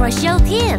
brush your teeth.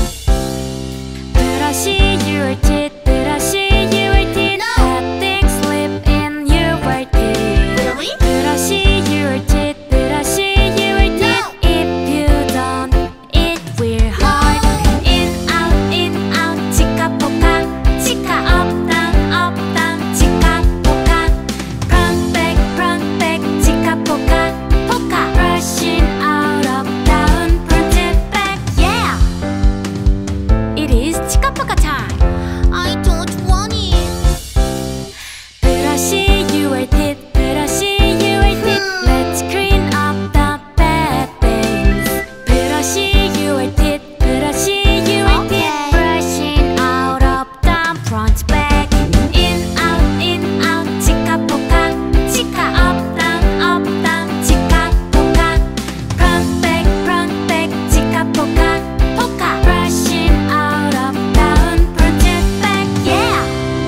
Brush your teeth, brush your teeth. Bad things slip in your teeth. Really? Brush your teeth, brush your teeth. If you don't, it will hurt. In, out, chica poka, chica up, down, chica poka. Front, back, chica poka, poka. Brushing out, up, down, front and back, yeah. It is chica poka time. I don't want it. Brush your teeth, brush your teeth. Let's clean up the bad things. Brush your teeth, brush your teeth. Brushing out, up, down, front, back. In, out, chica poka, chica up, down, chica poka. Front, back, chica poka, poka. Brushing out, up, down, front and back, yeah.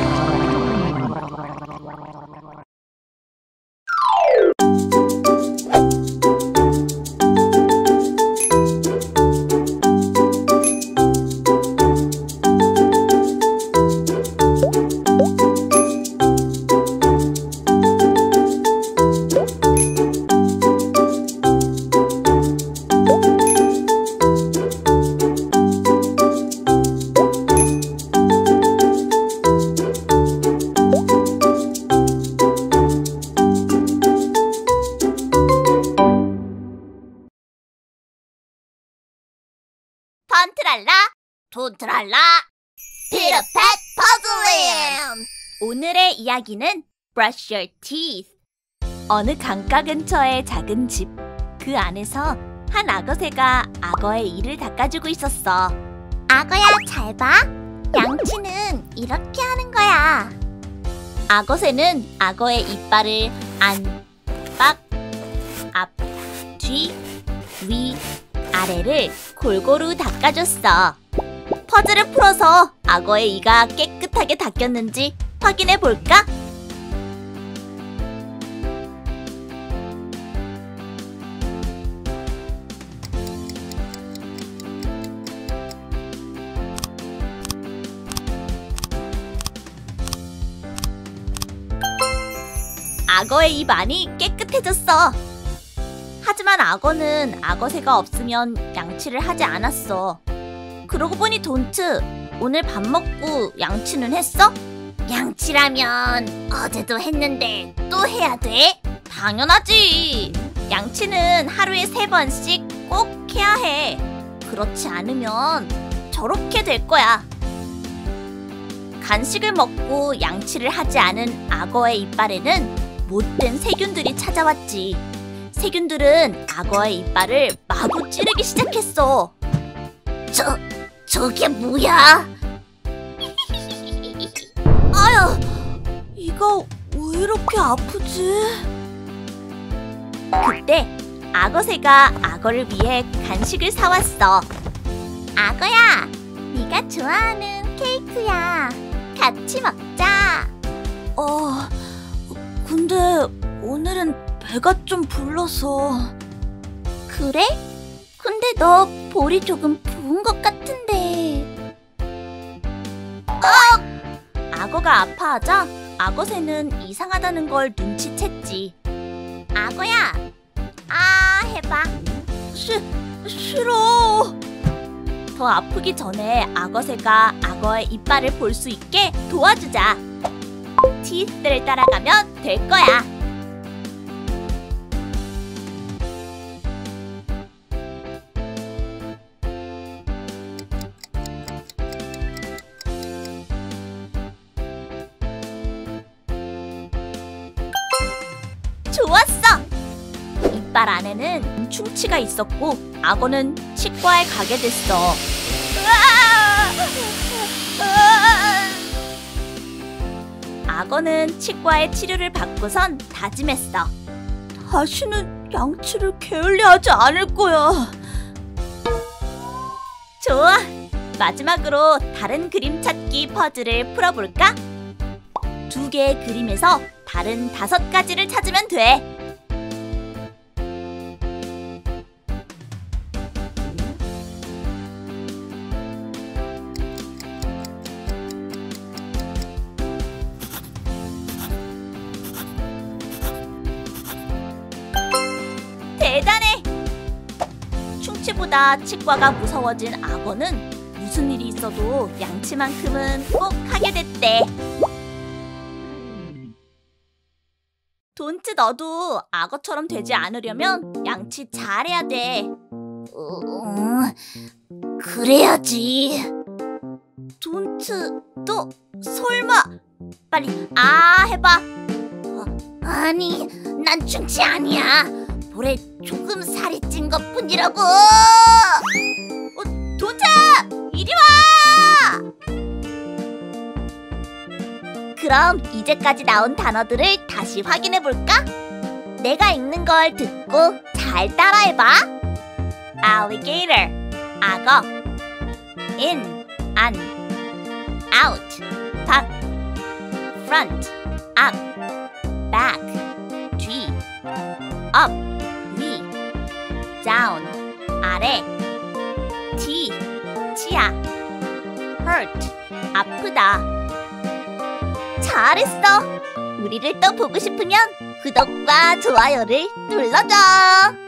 턴트랄라, 돈트랄라, 피터팻 퍼즐랜드. 오늘의 이야기는 Brush Your Teeth. 어느 강가 근처의 작은 집. 그 안에서 한 악어새가 악어의 이를 닦아주고 있었어. 악어야, 잘 봐. 양치는 이렇게 하는 거야. 악어새는 악어의 이빨을 안, 빡, 앞, 뒤, 위, 아래를 골고루 닦아줬어. 퍼즐을 풀어서 악어의 이가 깨끗하게 닦였는지 확인해 볼까? 악어의 입 안이 깨끗해졌어. 하지만 악어는 악어새가 없으면 양치를 하지 않았어. 그러고 보니 돈트, 오늘 밥 먹고 양치는 했어? 양치라면 어제도 했는데 또 해야 돼? 당연하지. 양치는 하루에 3번씩 꼭 해야 해. 그렇지 않으면 저렇게 될 거야. 간식을 먹고 양치를 하지 않은 악어의 이빨에는 못된 세균들이 찾아왔지. 세균들은 악어의 이빨을 마구 찌르기 시작했어. 저게 뭐야? 아유, 이가 왜 이렇게 아프지? 그때 악어새가 악어를 위해 간식을 사왔어. 악어야, 네가 좋아하는 케이크야. 같이 먹자. 근데 오늘은 배가 좀 불러서. 그래? 근데 너 볼이 조금 부은 것 같은데. 악어가 아파하자 악어새는 이상하다는 걸 눈치챘지. 악어야, 해봐. 싫어. 더 아프기 전에 악어새가 악어의 이빨을 볼 수 있게 도와주자. 티스를 따라가면 될 거야. 좋았어! 이빨 안에는 충치가 있었고 악어는 치과에 가게 됐어. 악어는 치과의 치료를 받고선 다짐했어. 다시는 양치를 게을리하지 않을 거야. 좋아! 마지막으로 다른 그림 찾기 퍼즐을 풀어볼까? 2개의 그림에서 다른 5가지를 찾으면 돼. 양치보다 치과가 무서워진 악어는 무슨 일이 있어도 양치만큼은 꼭 하게 됐대. 돈트, 너도 악어처럼 되지 않으려면 양치 잘해야 돼. 그래야지. 돈트, 너 설마 빨리 해봐. 아니, 난 충치 아니야. 볼에 조금 살이 찐 것뿐이라고. 돈트, 이리 와! 그럼 이제까지 나온 단어들을 다시 확인해볼까? 내가 읽는 걸 듣고 잘 따라해봐. alligator, 악어. in, 안. out, 밖. front, 앞. back, 뒤. up, 위. down, 아래. T, 치아. hurt, 아프다. 잘했어. 우리를 또 보고 싶으면 구독과 좋아요를 눌러줘.